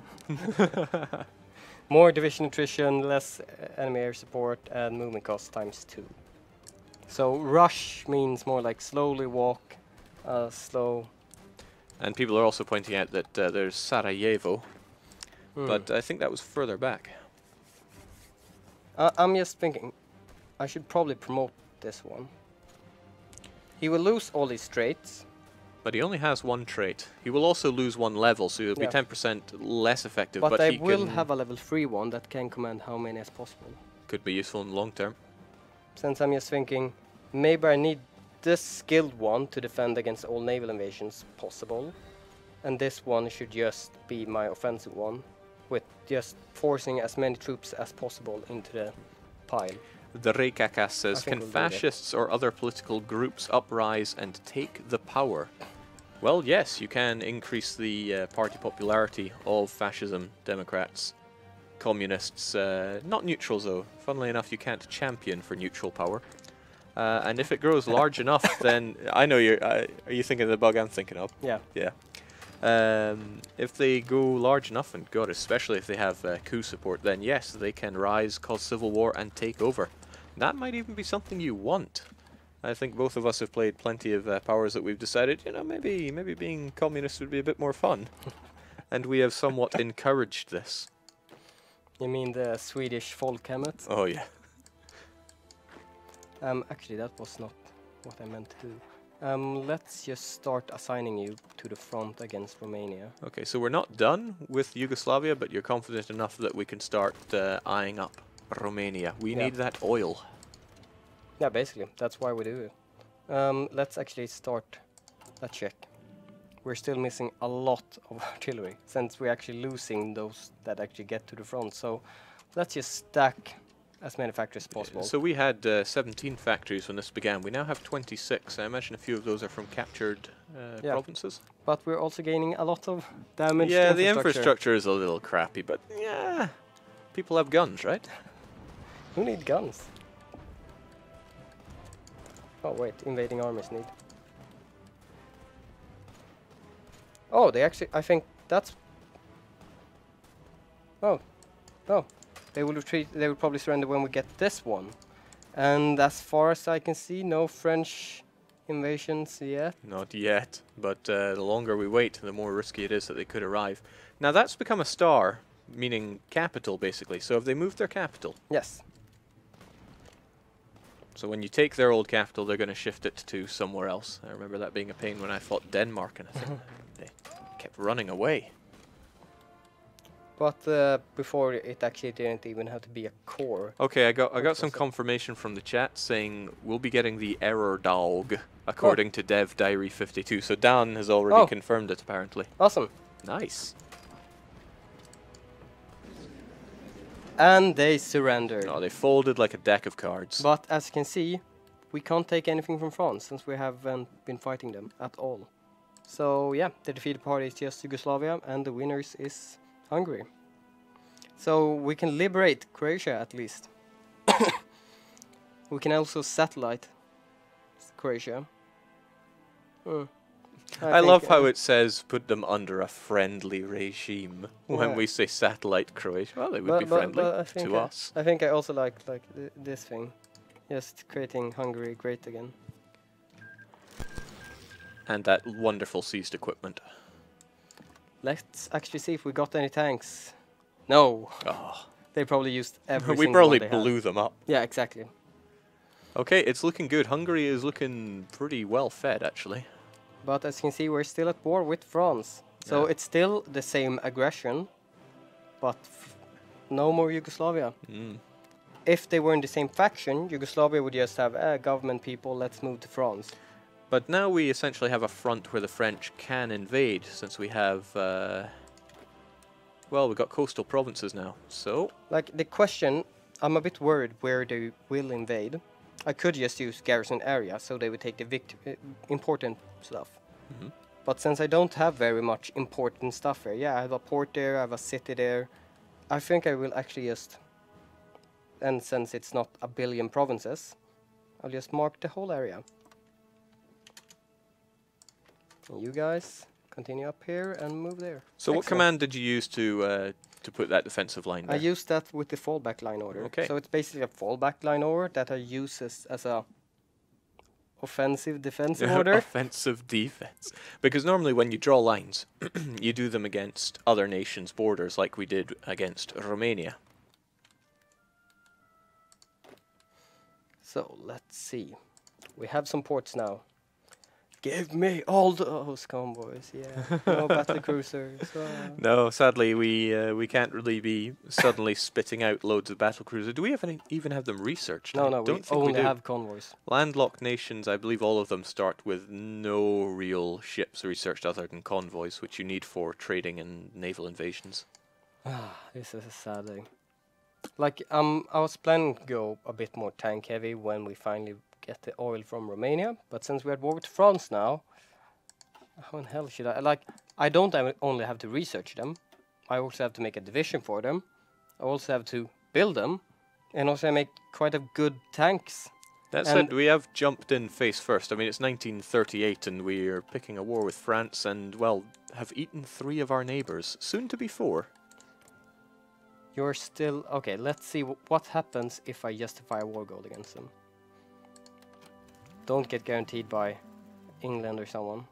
More division attrition, less enemy air support, and movement cost ×2. So rush means more like slowly walk, slow. And people are also pointing out that there's Sarajevo, but I think that was further back. I'm just thinking, I should probably promote this one. He will lose all his traits. But he only has one trait. He will also lose one level, so he'll be Yeah. 10% less effective. But I he will can have a level 3 one that can command how many as possible. could be useful in the long term. Since I'm just thinking, maybe I need this skilled one to defend against all naval invasions possible. And this one should just be my offensive one, with just forcing as many troops as possible into the pile. The Reikakas says, think can we'll do that. fascists or other political groups uprise and take the power? Well, yes, you can increase the party popularity of fascism, Democrats, communists, not neutrals though. Funnily enough, you can't champion for neutral power. And if it grows large enough, then I know you're. Are you thinking of the bug I'm thinking of? Yeah. Yeah. If they go large enough, and God, especially if they have coup support, then yes, they can rise, cause civil war, and take over. That might even be something you want. I think both of us have played plenty of powers that we've decided, you know, maybe being communist would be a bit more fun. And we have somewhat encouraged this. You mean the Swedish Folkhemmet? Oh yeah. Actually, that was not what I meant to do. Let's just start assigning you to the front against Romania. Okay, so we're not done with Yugoslavia, but you're confident enough that we can start eyeing up Romania. We Yeah. need that oil. Yeah, basically, that's why we do it. Let's actually start a check. We're still missing a lot of artillery, since we're actually losing those that actually get to the front. So let's just stack as many factories as possible. So we had 17 factories when this began. We now have 26. I imagine a few of those are from captured Yeah. provinces. But we're also gaining a lot of damaged Yeah, the infrastructure is a little crappy, but yeah, people have guns, right? Who need guns? Oh wait, invading armies need. Oh, they actually, I think that's... Oh, no. They will retreat, they will probably surrender when we get this one. And as far as I can see, no French invasions yet. Not yet, but the longer we wait, the more risky it is that they could arrive. Now that's become a star, meaning capital basically. So have they moved their capital? Yes. So when you take their old capital, they're going to shift it to somewhere else. I remember that being a pain when I fought Denmark, and I think they kept running away. But before it actually didn't even have to be a core. Okay, I got was some it? confirmation from the chat saying we'll be getting the error dog according to Dev Diary 52. So Dan has already Oh. confirmed it apparently. Awesome. Nice. And they surrendered. Oh, they folded like a deck of cards. But as you can see, we can't take anything from France since we haven't been fighting them at all. So yeah, the defeated party is just Yugoslavia and the winners is Hungary. So we can liberate Croatia at least. We can also satellite Croatia. I love how it says put them under a friendly regime when Yeah. we say satellite Croatia. Well, they would be friendly I think to us. I think I also like this thing, just creating Hungary great again. And that wonderful seized equipment. Let's actually see if we got any tanks. No, Oh, they probably used every we single probably one they had. blew them up. Yeah, exactly. Okay, it's looking good. Hungary is looking pretty well fed, actually. But as you can see, we're still at war with France. So Yeah. it's still the same aggression, but no more Yugoslavia. Mm. if they were in the same faction, Yugoslavia would just have government people, let's move to France. But now we essentially have a front where the French can invade, since we have, well, we've got coastal provinces now, so... Like, the question, I'm a bit worried where they will invade. I could just use garrison area, so they would take the important stuff. Mhm. But since I don't have very much important stuff here, yeah, I have a port there, I have a city there, I think I will actually just... And since it's not a billion provinces, I'll just mark the whole area. And you guys continue up here and move there. So what Excellent. command did you use to put that defensive line there? I use that with the fallback line order. Okay. So it's basically a fallback line order that I use as a offensive defensive order. Offensive defense. Because normally when you draw lines, you do them against other nations' borders, like we did against Romania. So let's see. We have some ports now. Give me all those convoys, yeah. No battle cruisers. No, sadly we can't really be suddenly spitting out loads of battle cruisers. Do we have even have them researched? No, I no, we don't think only do. have convoys. Landlocked nations, I believe all of them start with no real ships researched other than convoys, which you need for trading and naval invasions. This is a sad day. Like, I was planning to go a bit more tank heavy when we finally get the oil from Romania, but since we're at war with France now, how in hell should I? Like, I don't only have to research them, I also have to make a division for them, I also have to build them, and also I make quite a good tanks. That And- said, we have jumped in face first. I mean, it's 1938 and we're picking a war with France and, well, have eaten 3 of our neighbours, soon to be 4. You're still... Okay, let's see what happens if I justify a war goal against them. Don't get guaranteed by England or someone.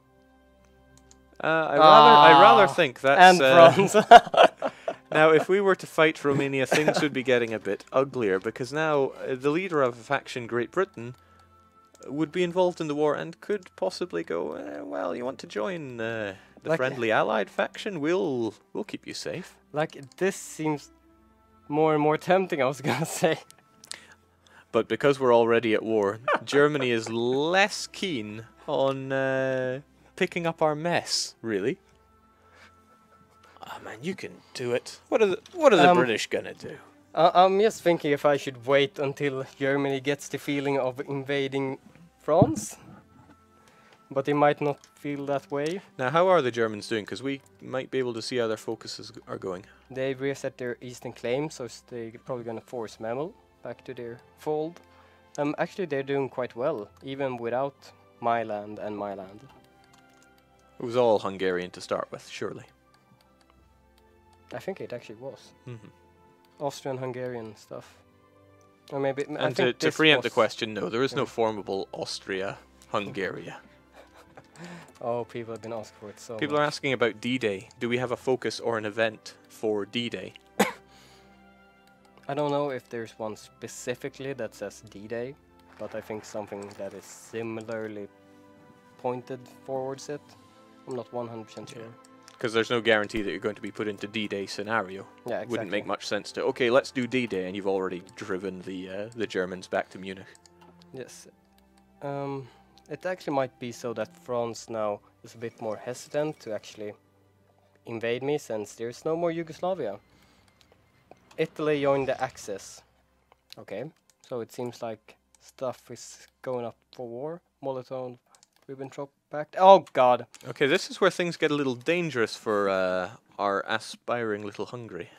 I rather think that's... And France. Now, if we were to fight Romania, things would be getting a bit uglier, because now the leader of a faction, Great Britain, would be involved in the war and could possibly go, well, you want to join the Like- friendly allied faction? We'll keep you safe. Like, this seems more and more tempting, I was gonna say. But because we're already at war, Germany is less keen on picking up our mess, really. Oh man, you can do it. What are the British gonna do? I'm just thinking if I should wait until Germany gets the feeling of invading France. But they might not feel that way. Now, how are the Germans doing? Because we might be able to see how their focuses are going. They reset their eastern claim, so they're probably gonna force Memel back to their fold. Actually, they're doing quite well, even without my land and my land. It was all Hungarian to start with, surely. I think it actually was. Mm-hmm. Austrian-Hungarian stuff. Or maybe... I And think to this preempt the was- question, no, there is no Yeah. formidable Austria-Hungaria. Oh, people have been asking for it so People much. are asking about D-Day. Do we have a focus or an event for D-Day? I don't know if there's one specifically that says D-Day, but I think something that is similarly pointed towards it. I'm not 100% sure. Because there's no guarantee that you're going to be put into D-Day scenario. Yeah, exactly. Wouldn't make much sense to, okay, let's do D-Day, and you've already driven the Germans back to Munich. Yes. It actually might be so that France now is a bit more hesitant to actually invade me since there's no more Yugoslavia. Italy joined the Axis. Okay, so it seems like stuff is going up for war. Molotov-Ribbentrop Pact. Oh god! Okay, this is where things get a little dangerous for our aspiring little Hungary.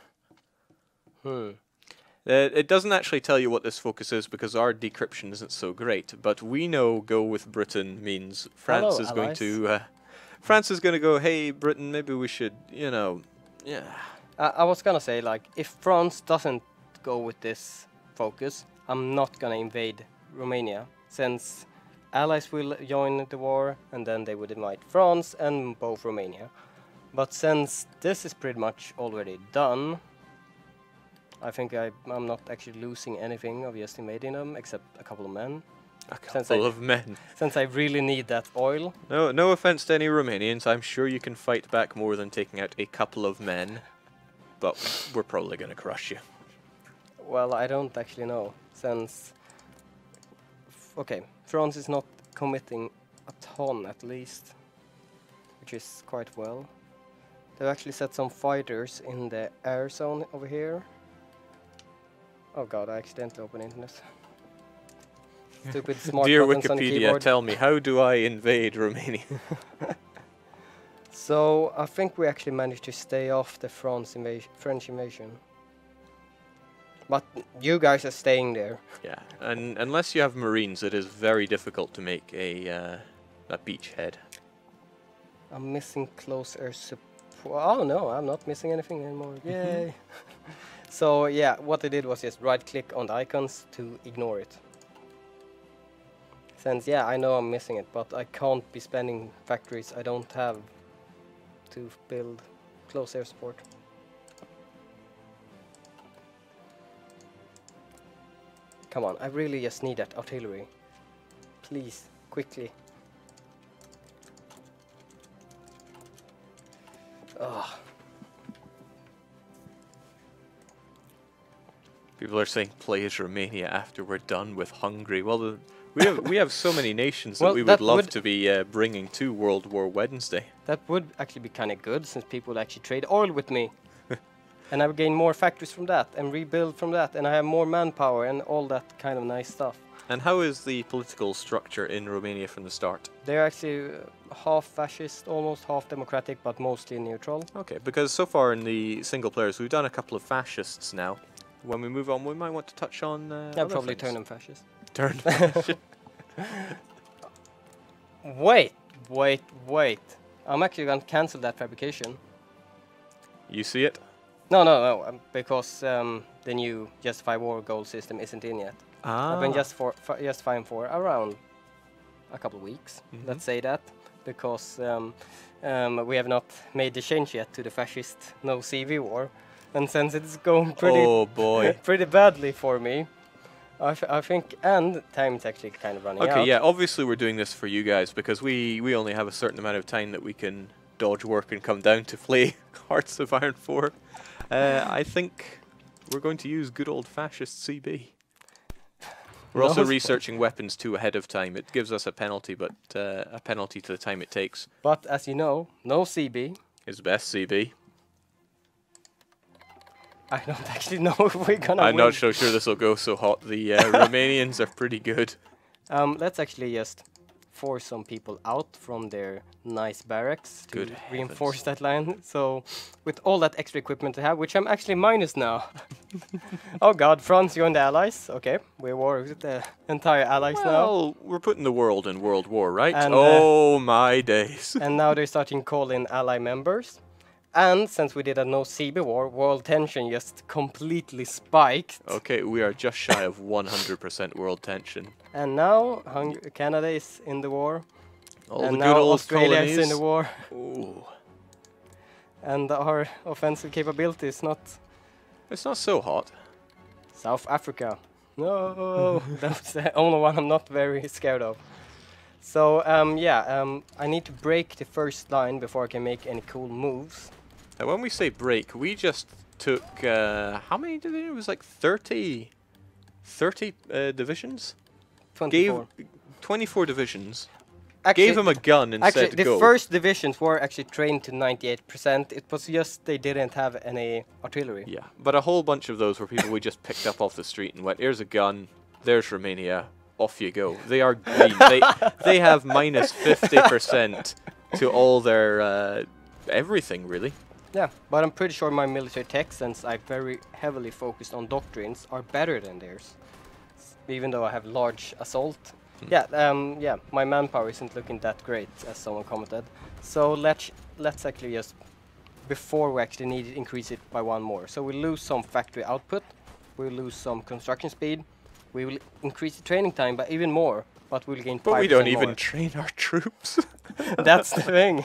It doesn't actually tell you what this focus is because our decryption isn't so great, but we know go with Britain means France Hello, is going allies. to... France is going to go, hey, Britain, maybe we should, you know, yeah. I was gonna say, like, if France doesn't go with this focus, I'm not gonna invade Romania, since allies will join the war, and then they would invite France and both Romania. But since this is pretty much already done, I think I'm not actually losing anything of just invading them, except a couple of men. A Since couple I- of men. Since I really need that oil. No offense to any Romanians, I'm sure you can fight back more than taking out a couple of men, but we're probably going to crush you. Well, I don't actually know, since... Okay, France is not committing a ton, at least, which is quite well. They've actually set some fighters in the air zone over here. Oh god, I accidentally opened internet. Stupid smart Dear buttons on the Wikipedia, keyboard. tell me, how do I invade Romania? So, I think we actually managed to stay off the French invasion. But you guys are staying there. Yeah, and unless you have marines, it is very difficult to make a beachhead. I'm missing close air support. Oh no, I'm not missing anything anymore. Yay! So yeah, what I did was just right click on the icons to ignore it. Since yeah, I know I'm missing it, but I can't be spending factories I don't have to build close air support. Come on, I really just need that artillery. Please, quickly. Ugh. People are saying play as Romania after we're done with Hungary. Well, we have so many nations that Well, we that would love would- to be bringing to World War Wednesday. That would actually be kind of good, since people would actually trade oil with me. And I would gain more factories from that, and rebuild from that, and I have more manpower, and all that kind of nice stuff. And how is the political structure in Romania from the start? They're actually half fascist, almost half democratic, but mostly neutral. Okay, because so far in the single players, we've done a couple of fascists now. When we move on, we might want to touch on Yeah, other probably things. turn them fascist. Turn fascist. Wait. I'm actually going to cancel that fabrication. You see it? No, because the new Justify War goal system isn't in yet. I've been just fine for around a couple of weeks, let's say that, because we have not made the change yet to the fascist no CV war, and since it's going pretty Oh boy. pretty badly for me, I think, and time's actually kind of running out. Okay, yeah, obviously we're doing this for you guys because we only have a certain amount of time that we can dodge work and come down to play Hearts of Iron 4. I think we're going to use good old fascist CB. We're also researching weapons too ahead of time. It gives us a penalty, but a penalty to the time it takes. But as you know, no CB. Is best CB. I don't actually know if we're gonna I'm win. not so sure this will go so hot. The Romanians are pretty good. Let's actually just force some people out from their nice barracks to Good reinforce that line. So, with all that extra equipment I have, which I'm actually minus now. Oh god, France joined the Allies. Okay, we war with the entire Allies now. Well, we're putting the world in World War, right? And, oh my days. And now they're starting calling ally members. And since we did a no CB war, world tension just completely spiked. Okay, we are just shy of 100% world tension. And now Canada is in the war. All And the now good old Australia colonies. is in the war. Ooh. And our offensive capability is not It's not so hot. South Africa. No, that's the only one I'm not very scared of. So I need to break the first line before I can make any cool moves. Now, when we say break, we just took, how many did it? It was like 30 divisions? 24. Gave 24 divisions. Actually, Gave them a gun and actually, said the go. first divisions were actually trained to 98%. It was just they didn't have any artillery. Yeah, but a whole bunch of those were people we just picked up off the street and went, here's a gun, there's Romania, off you go. They are green. they have minus 50% to all their everything, really. Yeah, but I'm pretty sure my military tech, since I very heavily focused on doctrines, are better than theirs. Even though I have large assault. Yeah, my manpower isn't looking that great, as someone commented. So let's actually just, before we actually need to increase it by one more. So we lose some factory output, we lose some construction speed, we will increase the training time by even more, but we'll gain 5% But we don't more. even train our troops. That's the thing.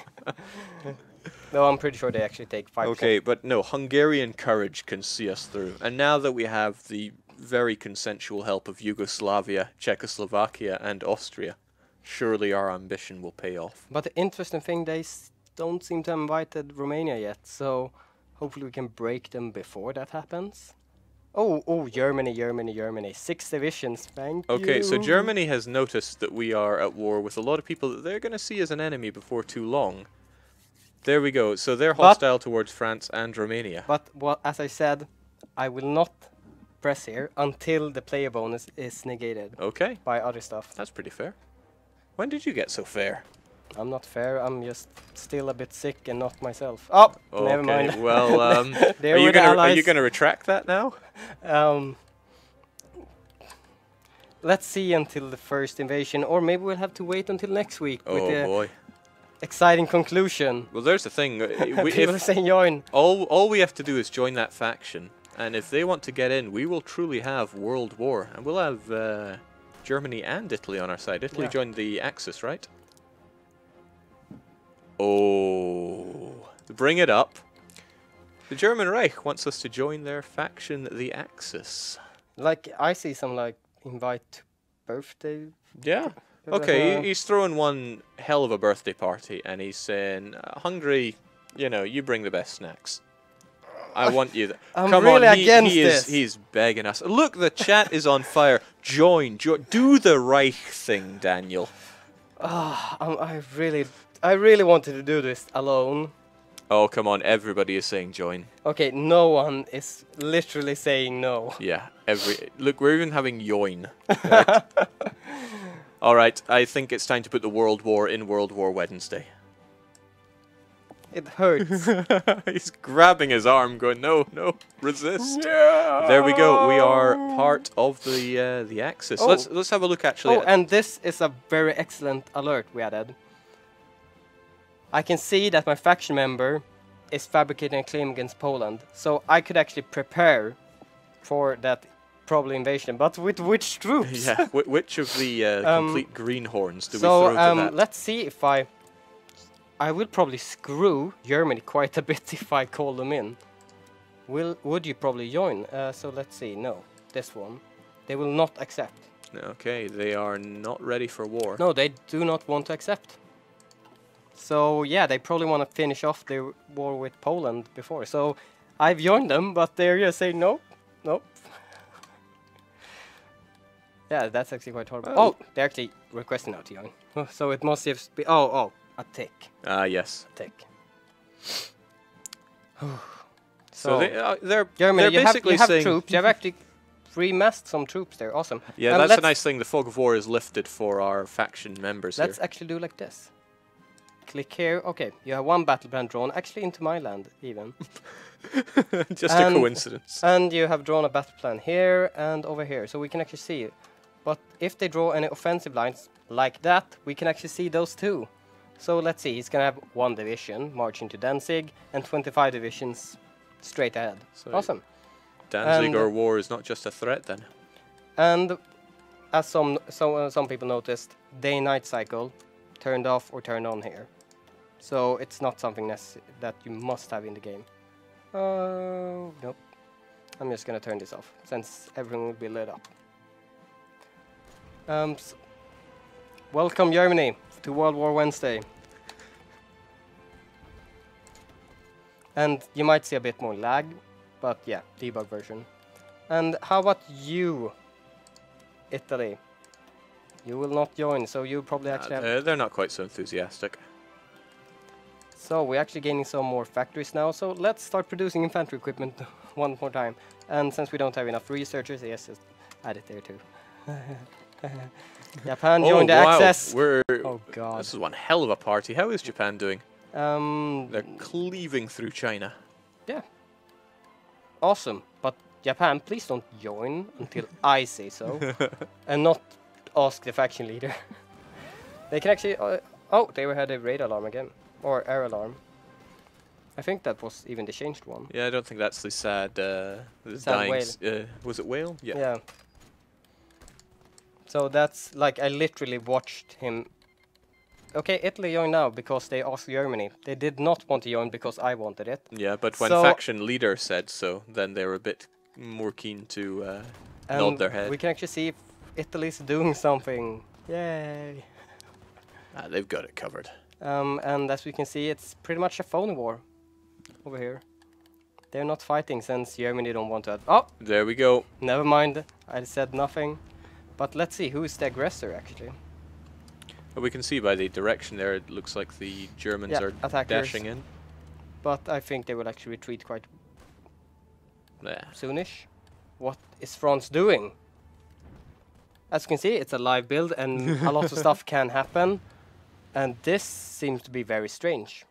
No, I'm pretty sure they actually take 5%. Okay, but no, Hungarian courage can see us through. And now that we have the very consensual help of Yugoslavia, Czechoslovakia, and Austria, surely our ambition will pay off. But the interesting thing, they don't seem to have invited Romania yet, so hopefully we can break them before that happens. Oh, Germany. 6 divisions, thank you. Okay, so Germany has noticed that we are at war with a lot of people that they're going to see as an enemy before too long. There we go. So they're hostile towards France and Romania. But as I said, I will not press here until the player bonus is negated Okay, by other stuff. that's pretty fair. When did you get so fair? I'm not fair. I'm just still a bit sick and not myself. Oh, never Okay, mind. well, There are you were the gonna allies. retract that now? Let's see until the first invasion, or maybe we'll have to wait until next week with Oh the boy. exciting conclusion. Well, there's the thing. People are saying join. All we have to do is join that faction, and if they want to get in, we will truly have world war, and we'll have Germany and Italy on our side. Italy Yeah. joined the Axis, right? Oh, bring it up. The German Reich wants us to join their faction, the Axis. Like I see some like invite to birthday. Yeah. Bit of Okay, a- he's throwing one hell of a birthday party, and he's saying, Hungary, you know, you bring the best snacks. I want you. I'm Come really on, against this. He's begging us. Look, the chat is on fire. Join, do the Reich thing, Daniel. I really wanted to do this alone. Oh, come on, everybody is saying join. Okay, no one is literally saying no. Yeah, look, we're even having yoin. Right? All right, I think it's time to put the World War in World War Wednesday. It hurts. He's grabbing his arm, going, no, resist. There we go. We are part of the Axis. Oh. Let's have a look actually. Oh, and this is a very excellent alert we added. I can see that my faction member is fabricating a claim against Poland, so I could actually prepare for that probable invasion. But with which troops? Yeah. Which of the complete greenhorns do we So throw to that? let's see if I will probably screw Germany quite a bit if I call them in. Would you probably join? So let's see. No, this one. They will not accept. Okay, they are not ready for war. No, they do not want to accept. So yeah, they probably want to finish off their war with Poland before. So I've joined them, but they're just saying no, nope. Yeah, that's actually quite horrible. Oh, they're actually requesting now to join. So it must have been a tick. Ah, yes. Tick. So they're Germany, they're basically you have saying, troops. You have actually remassed some troops there. Awesome. yeah, And that's a let's- nice thing. The fog of war is lifted for our faction members Let's here. actually do like this. Click here. Okay, you have one battle plan drawn, actually into my land even. Just a and- coincidence. And you have drawn a battle plan here and over here, so we can actually see it. But if they draw any offensive lines like that, we can actually see those too. So let's see, he's gonna have 1 division marching to Danzig and 25 divisions straight ahead. So Awesome. Danzig and- or war is not just a threat then. And as some people noticed, day-night cycle turned off or turned on here. So it's not something that you must have in the game. Nope. I'm just gonna turn this off since everything will be lit up. Welcome Germany to World War Wednesday. And you might see a bit more lag, but yeah, debug version. And how about you, Italy? You will not join, so you probably actually have... They're not quite so enthusiastic. So we're actually gaining some more factories now, so let's start producing infantry equipment one more time. And since we don't have enough researchers, yes, just add it there too. Japan joined the wow. Axis. Oh god. This is one hell of a party. How is Japan doing? Um, They're cleaving through China. yeah. Awesome, but Japan, please don't join until I say so, and not ask the faction leader. They can actually... oh, they had a raid alarm again. Or air alarm. I think that was even the changed one. Yeah, I don't think that's the sad, the Sad dying. whale. Was it whale? Yeah. Yeah. So that's like I literally watched him. Okay, Italy joined now because they asked Germany. They did not want to join because I wanted it. Yeah, but when So- faction leader said so, then they were a bit more keen to nod And their head. we can actually see if Italy's doing something. Yay! They've got it covered. And as we can see, it's pretty much a phony war over here. They're not fighting since Germany don't want to. Oh, There we go. never mind. I said nothing. But let's see, who is the aggressor actually? We can see by the direction there, it looks like the Germans Yeah, are attackers. dashing in. But I think they will actually retreat quite Yeah. soonish. What is France doing? As you can see, it's a live build and a lot of stuff can happen. And this seems to be very strange.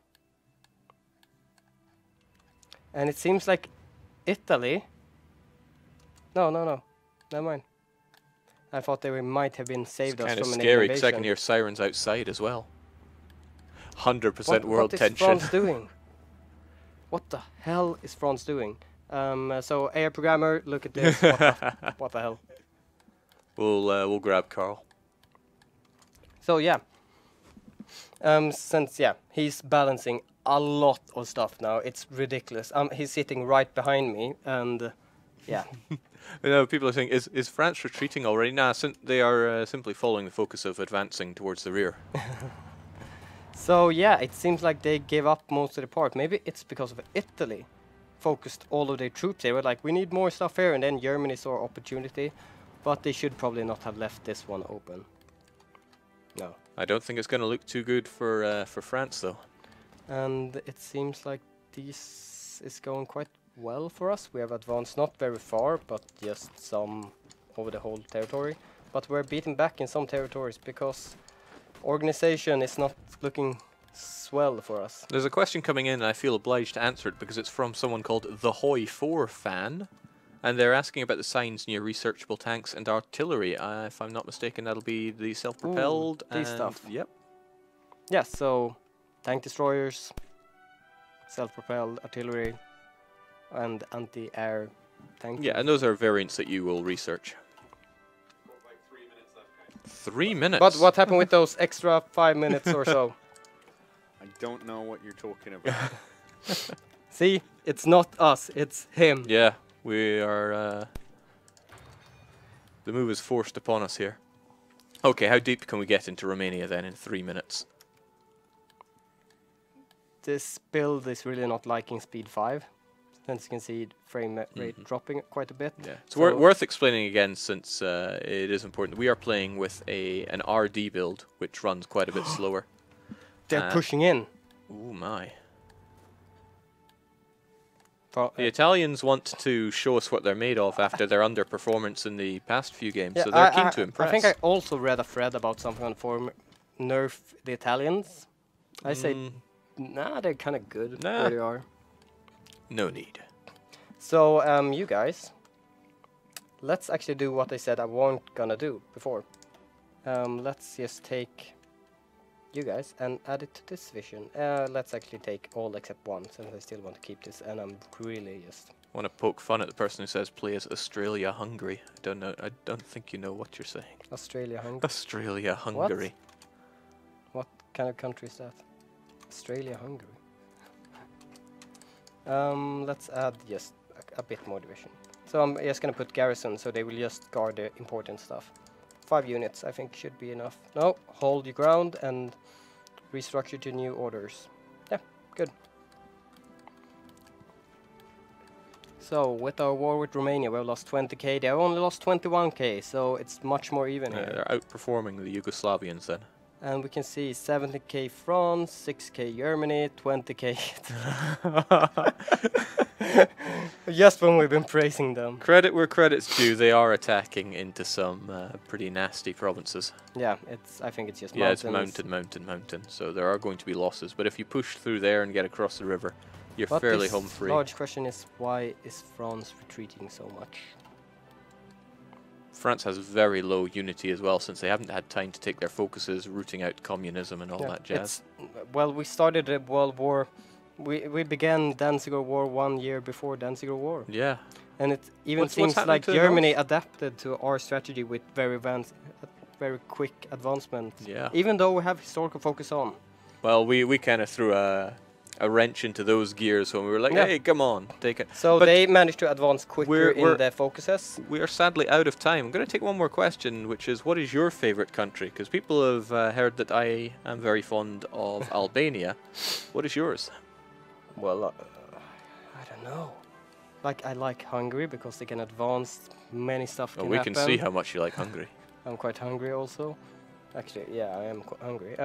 And it seems like Italy... No. Never mind. I thought they might have been saved It's us kind of from an scary because I invasion. can hear sirens outside as well. 100% world what is tension. France doing? What the hell is France doing? So AI programmer, look at this. What the hell? We'll grab Carl. So yeah. Since he's balancing a lot of stuff now. It's ridiculous. He's sitting right behind me, and yeah. You know, people are saying, is France retreating already? Nah, they are simply following the focus of advancing towards the rear. So yeah, it seems like they gave up most of the part. Maybe it's because of Italy focused all of their troops. They were like, we need more stuff here, and then Germany saw opportunity, but they should probably not have left this one open. No. I don't think it's going to look too good for France, though. And it seems like this is going quite well for us. We have advanced not very far, but just some over the whole territory. But we're beaten back in some territories because organization is not looking swell for us. There's a question coming in, and I feel obliged to answer it because it's from someone called the HoI 4 fan. And they're asking about the signs near researchable tanks and artillery. If I'm not mistaken, that'll be the self-propelled. These stuff. Yep. Yeah, so tank destroyers, self-propelled artillery, and anti-air tank. Yeah, and those are variants that you will research. Like 3 minutes left, guys. 3 minutes? But what happened with those extra 5 minutes or so? I don't know what you're talking about. See, it's not us, it's him. Yeah, we are... the move is forced upon us here. Okay, how deep can we get into Romania then in 3 minutes? This build is really not liking speed 5. Since you can see frame rate dropping quite a bit. Yeah, it's So worth explaining again since it is important. We are playing with an RD build, which runs quite a bit slower. they're pushing in. Ooh, my. For, The Italians want to show us what they're made of after their underperformance in the past few games, yeah, so they're keen to impress. I think I also read a thread about something on the forum. Nerf the Italians. I say, nah, they're kind of good Nah. where they are. No need. So, you guys, let's actually do what I said I weren't gonna do before. Let's just take you guys and add it to this vision. Let's actually take all except one, since I still want to keep this, and I'm really just... Want to poke fun at the person who says play as Australia, Hungary. I don't know. I don't think you know what you're saying. Australia, Hungary. Australia, Hungary. What kind of country is that? Australia, Hungary. Let's add just a bit more division. So I'm just gonna put garrison, so they will just guard the important stuff. 5 units, I think, should be enough. No, hold your ground and restructure to new orders. Yeah, good. So with our war with Romania, we've lost 20k. They have only lost 21k, so it's much more even here. They're outperforming the Yugoslavians then. And we can see 70k France, 6k Germany, 20k. Just when we've been praising them. Credit where credit's due, they are attacking into some pretty nasty provinces. Yeah, I think it's just Yeah, mountains. it's mountain. So there are going to be losses. But if you push through there and get across the river, you're But fairly this home free. large question is, why is France retreating so much? France has very low unity as well, since they haven't had time to take their focuses, rooting out communism and all Yeah, that jazz. Well, we started a World War. We began Danziger War 1 year before Danziger War. Yeah. And it even What's seems happening like to the Germany adapted to our strategy with very quick advancement. Yeah. Even though we have historical focus on. Well, we kind of threw a wrench into those gears when we were like, Yeah. hey, come on, take it. So But they managed to advance quicker we're- in their focuses. We are sadly out of time. I'm going to take one more question, which is, what is your favorite country? Because people have heard that I am very fond of Albania. What is yours? Well, I don't know. like I like Hungary because they can advance many stuff. Oh, Can we happen. can see how much you like Hungary. I'm quite hungry also. Actually, yeah, I am hungry.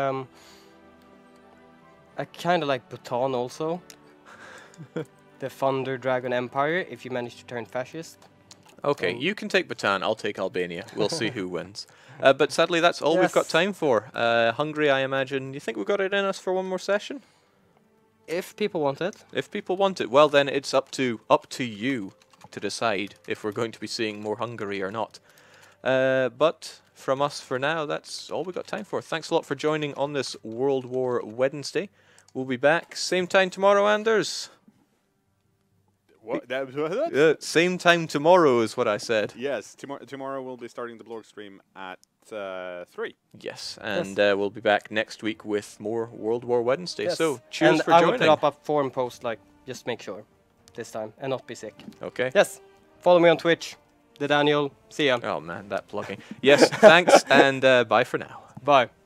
I kind of like Bhutan also. The Thunder Dragon Empire, if you manage to turn fascist. Okay, So- you can take Bhutan, I'll take Albania. We'll see who wins. But sadly, that's all we've got Yes. time for. Hungary, I imagine. You think we've got it in us for one more session? If people want it. If people want it, well then it's up to you to decide if we're going to be seeing more Hungary or not. But from us for now, that's all we've got time for. Thanks a lot for joining on this World War Wednesday. We'll be back same time tomorrow, Anders. What? That, Same time tomorrow is what I said. yes, tomorrow we'll be starting the blog stream at 3. Yes, and we'll be back next week with more World War Wednesday. Yes. So cheers and for I joining. will put up a forum post, like, just make sure this time and not be sick. Okay. Yes, follow me on Twitch, the Daniel. See ya. Oh man, that plugging. Yes, thanks, and bye for now. Bye.